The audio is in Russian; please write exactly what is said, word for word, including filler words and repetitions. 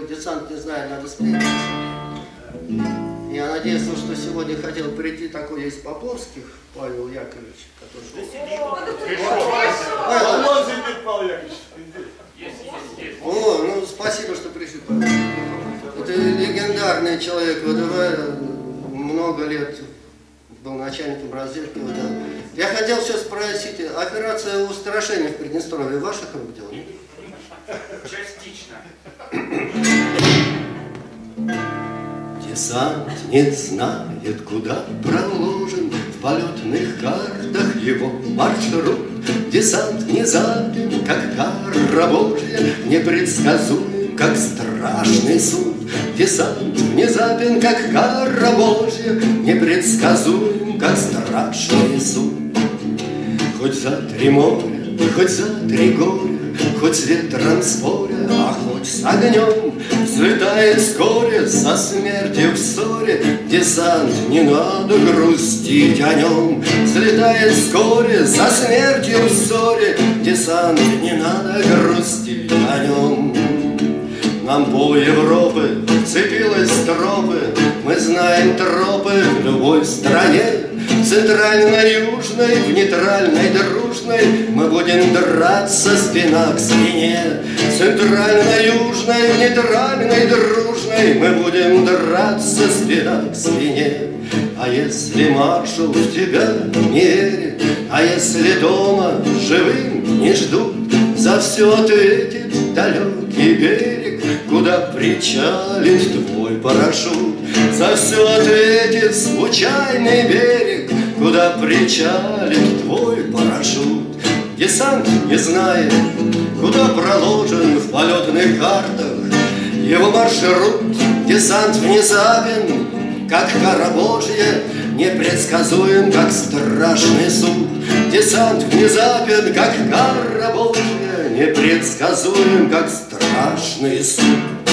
десант не знает, надо спрятаться. Я надеюсь, что сегодня хотел прийти такой из Поповских, Павел Яковлевич, который... О, ну спасибо, что пришли, Павел. Это легендарный человек ВДВ, много лет был начальником разведки ВДВ. Я хотел сейчас спросить, операция устрашения в Приднестровье ваших рук дело? Частично. Десант не знает, куда проложен в полетных картах его маршрут. Десант внезапен, как кара Божья, непредсказуем, как страшный суд. Десант внезапен, как кара Божья, непредсказуем, как страшный суд. Хоть за три моря, хоть за три горя, хоть с ветром споря, а хоть с огнем, взлетает вскоре со смертью в ссоре. Десант, не надо грустить о нем, взлетает вскоре со смертью в ссоре. Десант, не надо грустить о нем. Нам пол Европы вцепилась в тропы, мы знаем тропы в любой стране. В центрально-южной, в нейтральной, дружной мы будем драться спина к спине. В центрально-южной, в нейтральной, дружной мы будем драться спина к спине. А если маршал в тебя не верит, а если дома живым не ждут, за все ответит далекий берег, куда причалит твой парашют. За все ответит случайный берег, куда причалит твой парашют. Десант не знает, куда проложен в полетных картах его маршрут. Десант внезапен, как кара Божья, непредсказуем, как страшный суд. Десант внезапен, как кара Божья, непредсказуем, как страшный суд.